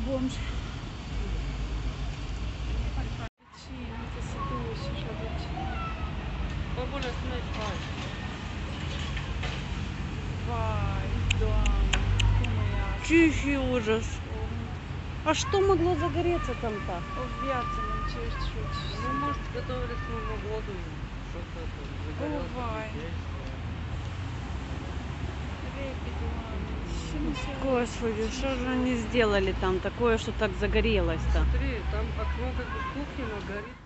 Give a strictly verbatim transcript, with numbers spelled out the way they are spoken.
бомж. Тихий ужас. А что могло загореться там-то? Ну, может, готовились к Новому году, что-то загорелось. Господи, что же они сделали там такое, что так загорелось-то? Смотри, там окно как бы с кухни, но горит.